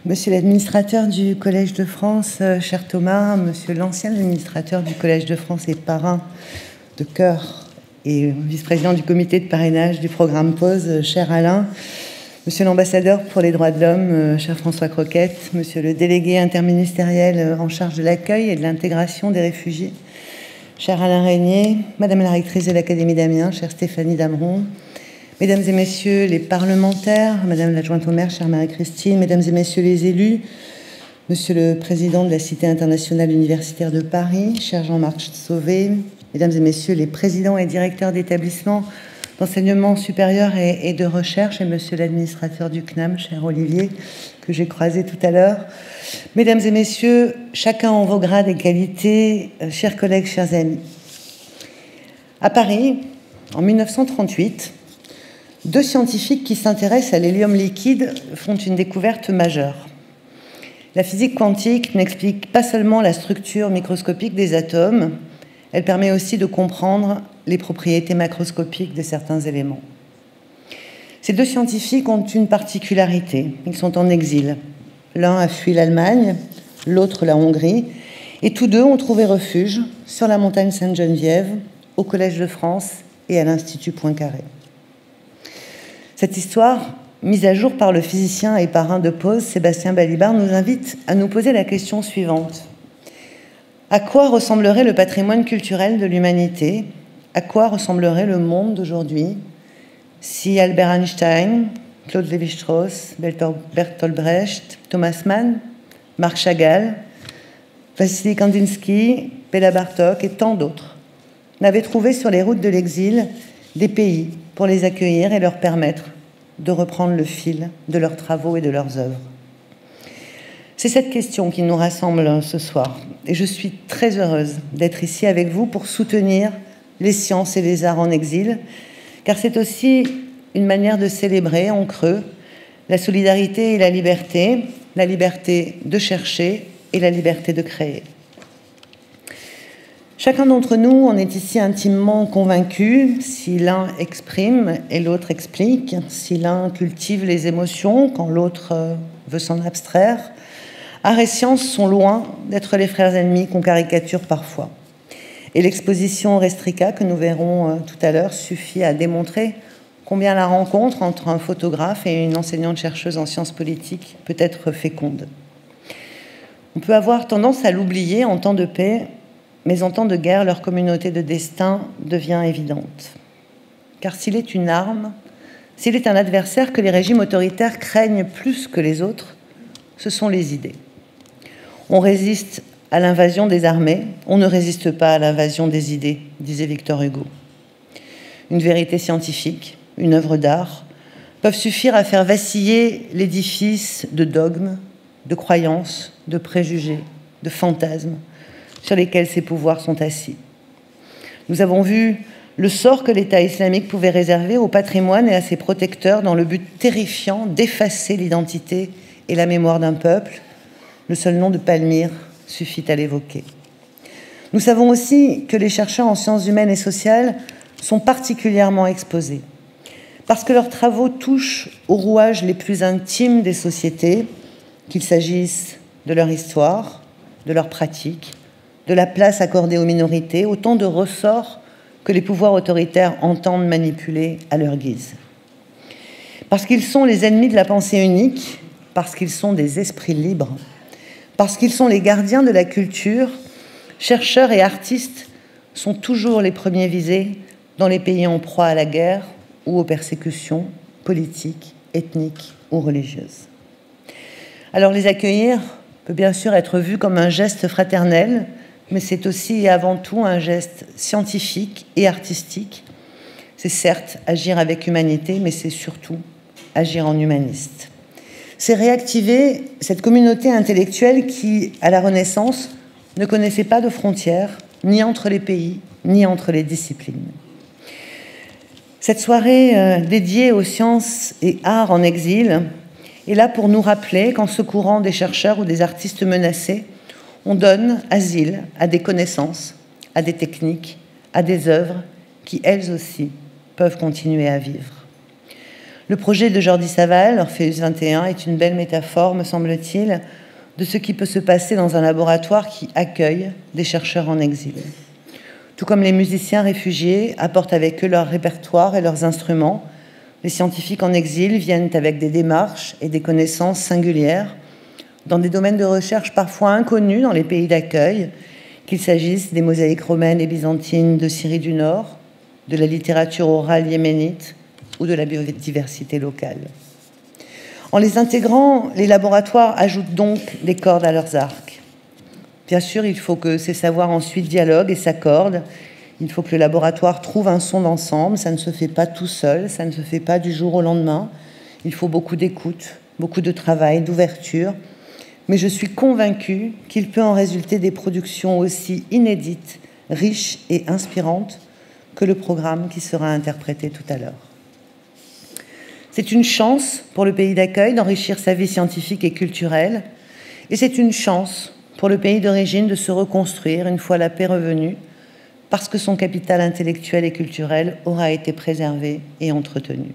Monsieur l'administrateur du Collège de France, cher Thomas, monsieur l'ancien administrateur du Collège de France et parrain de cœur et vice-président du comité de parrainage du programme PAUSE, cher Alain, monsieur l'ambassadeur pour les droits de l'homme, cher François Croquette, monsieur le délégué interministériel en charge de l'accueil et de l'intégration des réfugiés, cher Alain Régnier, madame la rectrice de l'Académie d'Amiens, chère Stéphanie Dameron, mesdames et messieurs les parlementaires, madame l'adjointe au maire, chère Marie-Christine, mesdames et messieurs les élus, monsieur le président de la Cité internationale universitaire de Paris, cher Jean-Marc Sauvé, mesdames et messieurs les présidents et directeurs d'établissements d'enseignement supérieur et de recherche, et monsieur l'administrateur du CNAM, cher Olivier, que j'ai croisé tout à l'heure, mesdames et messieurs, chacun en vos grades et qualités, chers collègues, chers amis. À Paris, en 1938, deux scientifiques qui s'intéressent à l'hélium liquide font une découverte majeure. La physique quantique n'explique pas seulement la structure microscopique des atomes, elle permet aussi de comprendre les propriétés macroscopiques de certains éléments. Ces deux scientifiques ont une particularité, ils sont en exil. L'un a fui l'Allemagne, l'autre la Hongrie, et tous deux ont trouvé refuge sur la montagne Sainte-Geneviève, au Collège de France et à l'Institut Poincaré. Cette histoire, mise à jour par le physicien et parrain de PAUSE, Sébastien Balibar, nous invite à nous poser la question suivante. À quoi ressemblerait le patrimoine culturel de l'humanité? À quoi ressemblerait le monde d'aujourd'hui si Albert Einstein, Claude Lévi-Strauss, Bertolt Brecht, Thomas Mann, Marc Chagall, Vassili Kandinsky, Béla Bartók et tant d'autres n'avaient trouvé sur les routes de l'exil des pays pour les accueillir et leur permettre de reprendre le fil de leurs travaux et de leurs œuvres. C'est cette question qui nous rassemble ce soir, et je suis très heureuse d'être ici avec vous pour soutenir les sciences et les arts en exil, car c'est aussi une manière de célébrer en creux la solidarité et la liberté de chercher et la liberté de créer. Chacun d'entre nous en est ici intimement convaincu, si l'un exprime et l'autre explique, si l'un cultive les émotions quand l'autre veut s'en abstraire, art et science sont loin d'être les frères ennemis qu'on caricature parfois. Et l'exposition Restrica, que nous verrons tout à l'heure, suffit à démontrer combien la rencontre entre un photographe et une enseignante-chercheuse en sciences politiques peut être féconde. On peut avoir tendance à l'oublier en temps de paix, mais en temps de guerre, leur communauté de destin devient évidente. Car s'il est une arme, s'il est un adversaire que les régimes autoritaires craignent plus que les autres, ce sont les idées. On résiste à l'invasion des armées, on ne résiste pas à l'invasion des idées, disait Victor Hugo. Une vérité scientifique, une œuvre d'art, peuvent suffire à faire vaciller l'édifice de dogmes, de croyances, de préjugés, de fantasmes, sur lesquels ces pouvoirs sont assis. Nous avons vu le sort que l'État islamique pouvait réserver au patrimoine et à ses protecteurs dans le but terrifiant d'effacer l'identité et la mémoire d'un peuple. Le seul nom de Palmyre suffit à l'évoquer. Nous savons aussi que les chercheurs en sciences humaines et sociales sont particulièrement exposés, parce que leurs travaux touchent aux rouages les plus intimes des sociétés, qu'il s'agisse de leur histoire, de leurs pratiques, de la place accordée aux minorités, autant de ressorts que les pouvoirs autoritaires entendent manipuler à leur guise. Parce qu'ils sont les ennemis de la pensée unique, parce qu'ils sont des esprits libres, parce qu'ils sont les gardiens de la culture, chercheurs et artistes sont toujours les premiers visés dans les pays en proie à la guerre ou aux persécutions politiques, ethniques ou religieuses. Alors les accueillir peut bien sûr être vu comme un geste fraternel, mais c'est aussi et avant tout un geste scientifique et artistique. C'est certes agir avec humanité, mais c'est surtout agir en humaniste. C'est réactiver cette communauté intellectuelle qui, à la Renaissance, ne connaissait pas de frontières, ni entre les pays, ni entre les disciplines. Cette soirée dédiée aux sciences et arts en exil est là pour nous rappeler qu'en secourant des chercheurs ou des artistes menacés, on donne asile à des connaissances, à des techniques, à des œuvres qui, elles aussi, peuvent continuer à vivre. Le projet de Jordi Savall, Orpheus 21, est une belle métaphore, me semble-t-il, de ce qui peut se passer dans un laboratoire qui accueille des chercheurs en exil. Tout comme les musiciens réfugiés apportent avec eux leur répertoire et leurs instruments, les scientifiques en exil viennent avec des démarches et des connaissances singulières dans des domaines de recherche parfois inconnus dans les pays d'accueil, qu'il s'agisse des mosaïques romaines et byzantines de Syrie du Nord, de la littérature orale yéménite ou de la biodiversité locale. En les intégrant, les laboratoires ajoutent donc des cordes à leurs arcs. Bien sûr, il faut que ces savoirs ensuite dialoguent et s'accordent. Il faut que le laboratoire trouve un son d'ensemble. Ça ne se fait pas tout seul, ça ne se fait pas du jour au lendemain. Il faut beaucoup d'écoute, beaucoup de travail, d'ouverture. Mais je suis convaincue qu'il peut en résulter des productions aussi inédites, riches et inspirantes que le programme qui sera interprété tout à l'heure. C'est une chance pour le pays d'accueil d'enrichir sa vie scientifique et culturelle, et c'est une chance pour le pays d'origine de se reconstruire une fois la paix revenue, parce que son capital intellectuel et culturel aura été préservé et entretenu.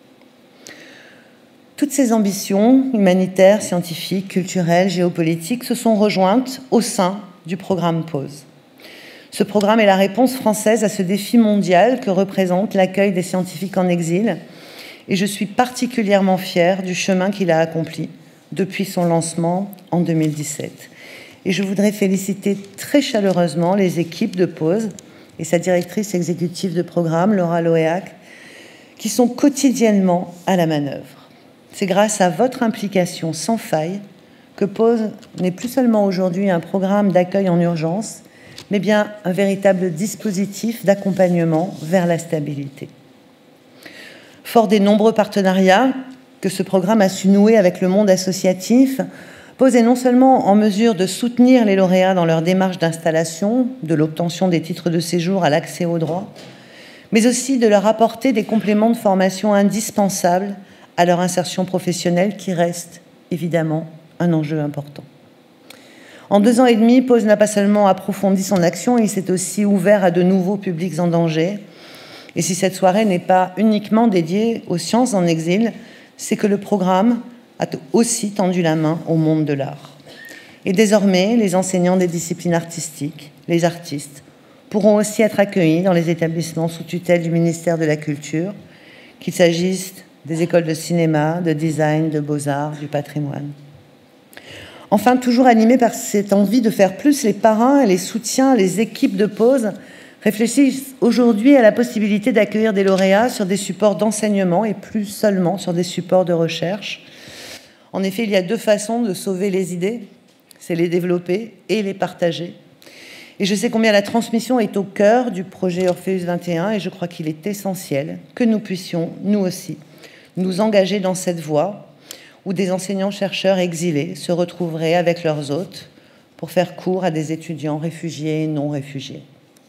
Toutes ces ambitions humanitaires, scientifiques, culturelles, géopolitiques se sont rejointes au sein du programme PAUSE. Ce programme est la réponse française à ce défi mondial que représente l'accueil des scientifiques en exil, et je suis particulièrement fière du chemin qu'il a accompli depuis son lancement en 2017. Et je voudrais féliciter très chaleureusement les équipes de PAUSE et sa directrice exécutive de programme, Laura Loéac, qui sont quotidiennement à la manœuvre. C'est grâce à votre implication sans faille que PAUSE n'est plus seulement aujourd'hui un programme d'accueil en urgence, mais bien un véritable dispositif d'accompagnement vers la stabilité. Fort des nombreux partenariats que ce programme a su nouer avec le monde associatif, PAUSE est non seulement en mesure de soutenir les lauréats dans leur démarche d'installation, de l'obtention des titres de séjour à l'accès aux droits, mais aussi de leur apporter des compléments de formation indispensables à leur insertion professionnelle qui reste évidemment un enjeu important. En 2 ans et demi, PAUSE n'a pas seulement approfondi son action, il s'est aussi ouvert à de nouveaux publics en danger. Et si cette soirée n'est pas uniquement dédiée aux sciences en exil, c'est que le programme a aussi tendu la main au monde de l'art. Et désormais, les enseignants des disciplines artistiques, les artistes, pourront aussi être accueillis dans les établissements sous tutelle du ministère de la Culture, qu'il s'agisse des écoles de cinéma, de design, de beaux-arts, du patrimoine. Enfin, toujours animés par cette envie de faire plus, les parrains et les soutiens, les équipes de PAUSE réfléchissent aujourd'hui à la possibilité d'accueillir des lauréats sur des supports d'enseignement et plus seulement sur des supports de recherche. En effet, il y a 2 façons de sauver les idées, c'est les développer et les partager. Et je sais combien la transmission est au cœur du projet Orpheus 21 et je crois qu'il est essentiel que nous puissions, nous aussi, nous engager dans cette voie où des enseignants-chercheurs exilés se retrouveraient avec leurs hôtes pour faire cours à des étudiants réfugiés et non réfugiés.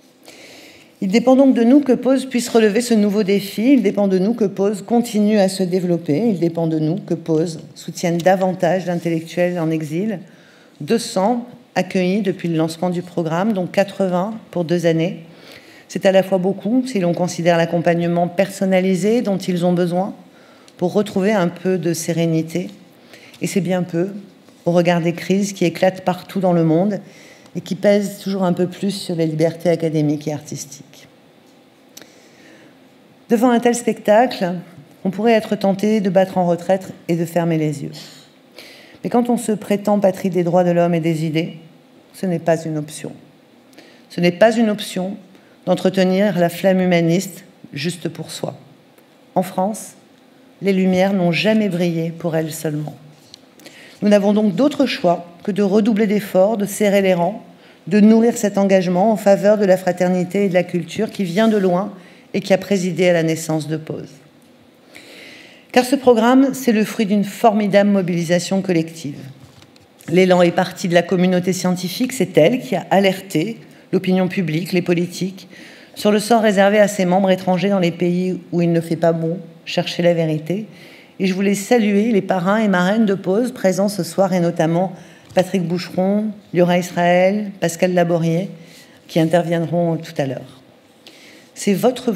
Il dépend donc de nous que PAUSE puisse relever ce nouveau défi, il dépend de nous que PAUSE continue à se développer, il dépend de nous que PAUSE soutienne davantage d'intellectuels en exil, 200 accueillis depuis le lancement du programme, dont 80 pour 2 années. C'est à la fois beaucoup si l'on considère l'accompagnement personnalisé dont ils ont besoin, pour retrouver un peu de sérénité. Et c'est bien peu, au regard des crises qui éclatent partout dans le monde et qui pèsent toujours un peu plus sur les libertés académiques et artistiques. Devant un tel spectacle, on pourrait être tenté de battre en retraite et de fermer les yeux. Mais quand on se prétend patrie des droits de l'homme et des idées, ce n'est pas une option. Ce n'est pas une option d'entretenir la flamme humaniste juste pour soi. En France, les Lumières n'ont jamais brillé pour elles seulement. Nous n'avons donc d'autre choix que de redoubler d'efforts, de serrer les rangs, de nourrir cet engagement en faveur de la fraternité et de la culture qui vient de loin et qui a présidé à la naissance de PAUSE. Car ce programme, c'est le fruit d'une formidable mobilisation collective. L'élan est parti de la communauté scientifique, c'est elle qui a alerté l'opinion publique, les politiques, sur le sort réservé à ses membres étrangers dans les pays où il ne fait pas bon chercher la vérité. Et je voulais saluer les parrains et marraines de PAUSE présents ce soir, et notamment Patrick Boucheron, Liora Israël, Pascal Laborier, qui interviendront tout à l'heure. C'est votre voix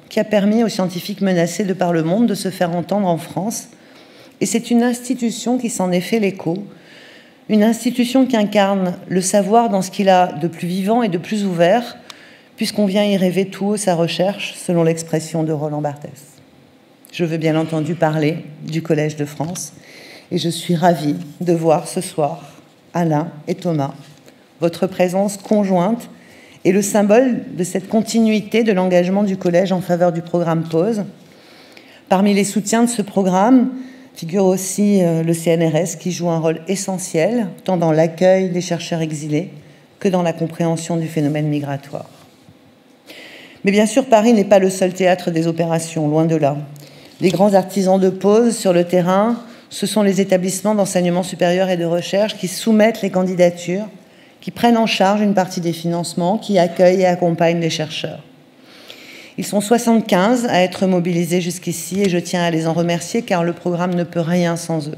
qui a permis aux scientifiques menacés de par le monde de se faire entendre en France. Et c'est une institution qui s'en est fait l'écho, une institution qui incarne le savoir dans ce qu'il a de plus vivant et de plus ouvert, puisqu'on vient y rêver tout haut sa recherche, selon l'expression de Roland Barthès. Je veux bien entendu parler du Collège de France, et je suis ravie de voir ce soir, Alain et Thomas, votre présence conjointe est le symbole de cette continuité de l'engagement du Collège en faveur du programme PAUSE. Parmi les soutiens de ce programme figure aussi le CNRS qui joue un rôle essentiel tant dans l'accueil des chercheurs exilés que dans la compréhension du phénomène migratoire. Mais bien sûr, Paris n'est pas le seul théâtre des opérations, loin de là. Les grands artisans de PAUSE sur le terrain, ce sont les établissements d'enseignement supérieur et de recherche qui soumettent les candidatures, qui prennent en charge une partie des financements, qui accueillent et accompagnent les chercheurs. Ils sont 75 à être mobilisés jusqu'ici et je tiens à les en remercier car le programme ne peut rien sans eux.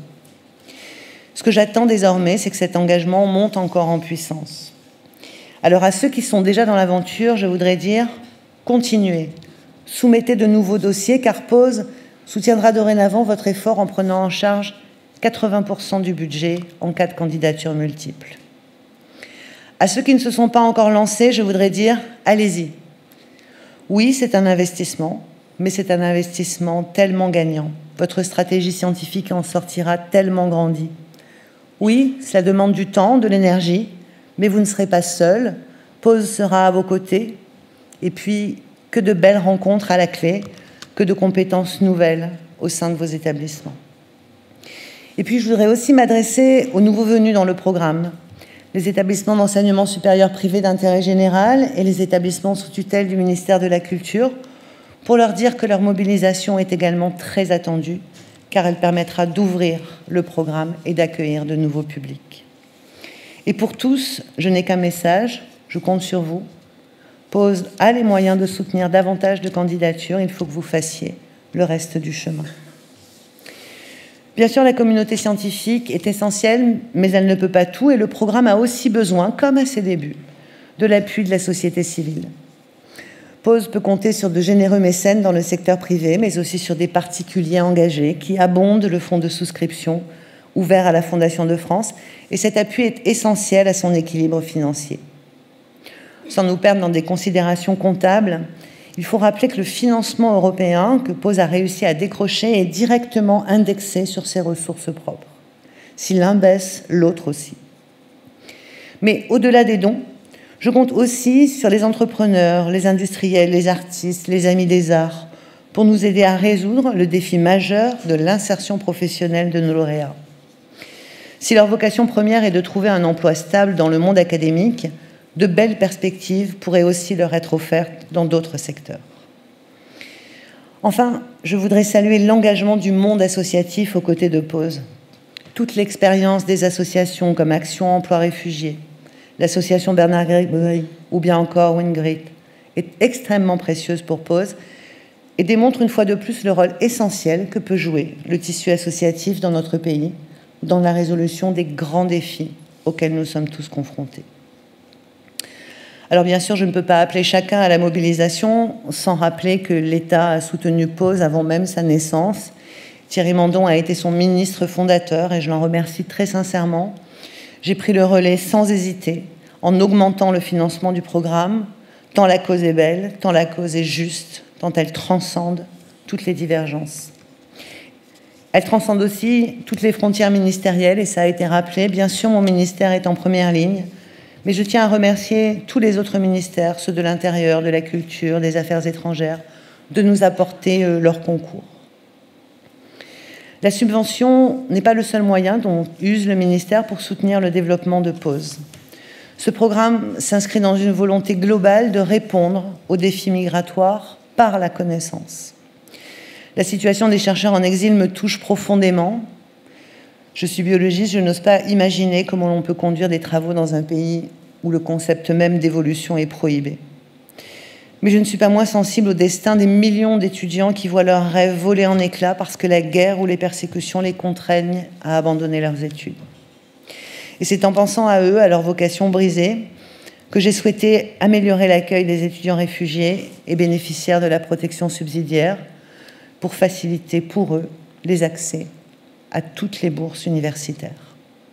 Ce que j'attends désormais, c'est que cet engagement monte encore en puissance. Alors à ceux qui sont déjà dans l'aventure, je voudrais dire continuez, soumettez de nouveaux dossiers car PAUSE soutiendra dorénavant votre effort en prenant en charge 80% du budget en cas de candidature multiple. À ceux qui ne se sont pas encore lancés, je voudrais dire allez-y. Oui, c'est un investissement, mais c'est un investissement tellement gagnant. Votre stratégie scientifique en sortira tellement grandie. Oui, cela demande du temps, de l'énergie, mais vous ne serez pas seul. PAUSE sera à vos côtés. Et puis, que de belles rencontres à la clé, que de compétences nouvelles au sein de vos établissements. Et puis, je voudrais aussi m'adresser aux nouveaux venus dans le programme, les établissements d'enseignement supérieur privés d'intérêt général et les établissements sous tutelle du ministère de la Culture, pour leur dire que leur mobilisation est également très attendue, car elle permettra d'ouvrir le programme et d'accueillir de nouveaux publics. Et pour tous, je n'ai qu'un message, je compte sur vous. PAUSE a les moyens de soutenir davantage de candidatures, il faut que vous fassiez le reste du chemin. Bien sûr, la communauté scientifique est essentielle, mais elle ne peut pas tout, et le programme a aussi besoin, comme à ses débuts, de l'appui de la société civile. PAUSE peut compter sur de généreux mécènes dans le secteur privé, mais aussi sur des particuliers engagés qui abondent le fonds de souscription ouvert à la Fondation de France, et cet appui est essentiel à son équilibre financier. Sans nous perdre dans des considérations comptables, il faut rappeler que le financement européen que PAUSE a réussi à décrocher est directement indexé sur ses ressources propres. Si l'un baisse, l'autre aussi. Mais au-delà des dons, je compte aussi sur les entrepreneurs, les industriels, les artistes, les amis des arts, pour nous aider à résoudre le défi majeur de l'insertion professionnelle de nos lauréats. Si leur vocation première est de trouver un emploi stable dans le monde académique, de belles perspectives pourraient aussi leur être offertes dans d'autres secteurs. Enfin, je voudrais saluer l'engagement du monde associatif aux côtés de PAUSE. Toute l'expérience des associations comme Action Emploi Réfugiés, l'association Bernard Grégory ou bien encore Wingrid est extrêmement précieuse pour PAUSE et démontre une fois de plus le rôle essentiel que peut jouer le tissu associatif dans notre pays, dans la résolution des grands défis auxquels nous sommes tous confrontés. Alors bien sûr, je ne peux pas appeler chacun à la mobilisation sans rappeler que l'État a soutenu PAUSE avant même sa naissance. Thierry Mandon a été son ministre fondateur et je l'en remercie très sincèrement. J'ai pris le relais sans hésiter en augmentant le financement du programme, tant la cause est belle, tant la cause est juste, tant elle transcende toutes les divergences. Elle transcende aussi toutes les frontières ministérielles et ça a été rappelé. Bien sûr, mon ministère est en première ligne. Mais je tiens à remercier tous les autres ministères, ceux de l'Intérieur, de la Culture, des Affaires étrangères, de nous apporter leur concours. La subvention n'est pas le seul moyen dont use le ministère pour soutenir le développement de PAUSE. Ce programme s'inscrit dans une volonté globale de répondre aux défis migratoires par la connaissance. La situation des chercheurs en exil me touche profondément. Je suis biologiste, je n'ose pas imaginer comment l'on peut conduire des travaux dans un pays où le concept même d'évolution est prohibé. Mais je ne suis pas moins sensible au destin des millions d'étudiants qui voient leurs rêves voler en éclats parce que la guerre ou les persécutions les contraignent à abandonner leurs études. Et c'est en pensant à eux, à leur vocation brisée, que j'ai souhaité améliorer l'accueil des étudiants réfugiés et bénéficiaires de la protection subsidiaire pour faciliter pour eux les accès à toutes les bourses universitaires.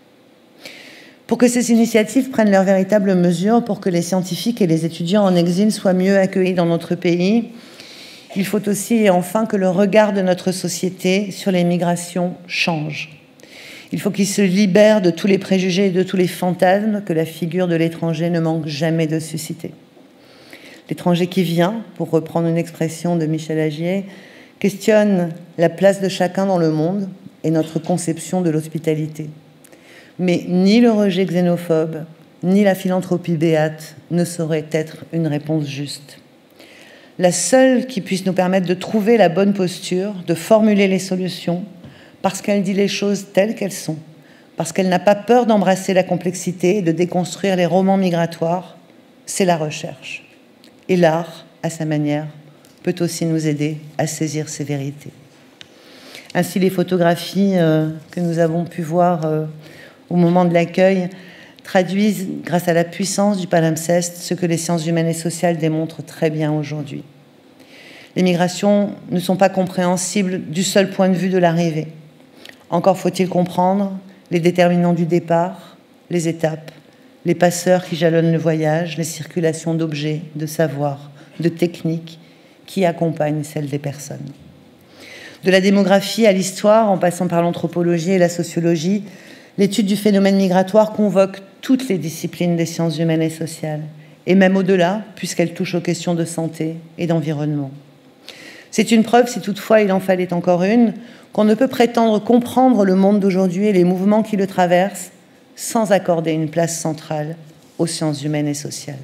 Pour que ces initiatives prennent leurs véritables mesures, pour que les scientifiques et les étudiants en exil soient mieux accueillis dans notre pays, il faut aussi et enfin que le regard de notre société sur les migrations change. Il faut qu'ils se libèrent de tous les préjugés et de tous les fantasmes que la figure de l'étranger ne manque jamais de susciter. L'étranger qui vient, pour reprendre une expression de Michel Agier, questionne la place de chacun dans le monde et notre conception de l'hospitalité. Mais ni le rejet xénophobe, ni la philanthropie béate ne sauraient être une réponse juste. La seule qui puisse nous permettre de trouver la bonne posture, de formuler les solutions, parce qu'elle dit les choses telles qu'elles sont, parce qu'elle n'a pas peur d'embrasser la complexité et de déconstruire les romans migratoires, c'est la recherche. Et l'art, à sa manière, peut aussi nous aider à saisir ces vérités. Ainsi, les photographies que nous avons pu voir au moment de l'accueil traduisent, grâce à la puissance du palimpseste, ce que les sciences humaines et sociales démontrent très bien aujourd'hui. Les migrations ne sont pas compréhensibles du seul point de vue de l'arrivée. Encore faut-il comprendre les déterminants du départ, les étapes, les passeurs qui jalonnent le voyage, les circulations d'objets, de savoirs, de techniques qui accompagnent celles des personnes. De la démographie à l'histoire, en passant par l'anthropologie et la sociologie, l'étude du phénomène migratoire convoque toutes les disciplines des sciences humaines et sociales, et même au-delà, puisqu'elle touche aux questions de santé et d'environnement. C'est une preuve, si toutefois il en fallait encore une, qu'on ne peut prétendre comprendre le monde d'aujourd'hui et les mouvements qui le traversent sans accorder une place centrale aux sciences humaines et sociales.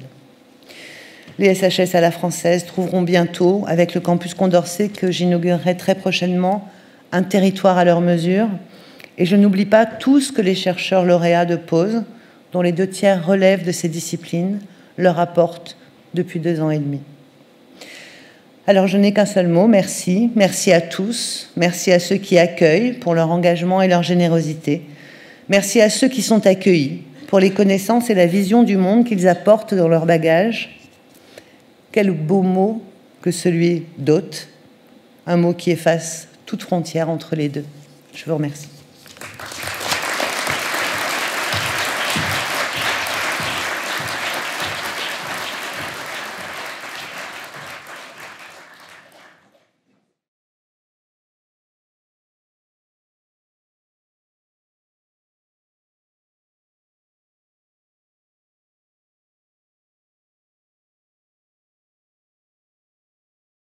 Les SHS à la française trouveront bientôt, avec le campus Condorcet que j'inaugurerai très prochainement, un territoire à leur mesure. Et je n'oublie pas tout ce que les chercheurs lauréats de Pause, dont les 2/3 relèvent de ces disciplines, leur apportent depuis 2 ans et demi. Alors je n'ai qu'un seul mot, merci. Merci à tous, merci à ceux qui accueillent pour leur engagement et leur générosité. Merci à ceux qui sont accueillis pour les connaissances et la vision du monde qu'ils apportent dans leur bagage. Quel beau mot que celui d'hôte, un mot qui efface toute frontière entre les deux. Je vous remercie.